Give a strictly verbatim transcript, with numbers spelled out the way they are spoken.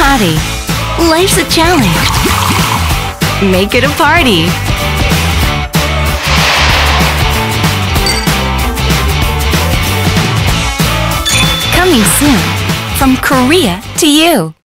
Soonhari. Life's a challenge. Make it a party. Coming soon, from Korea to you.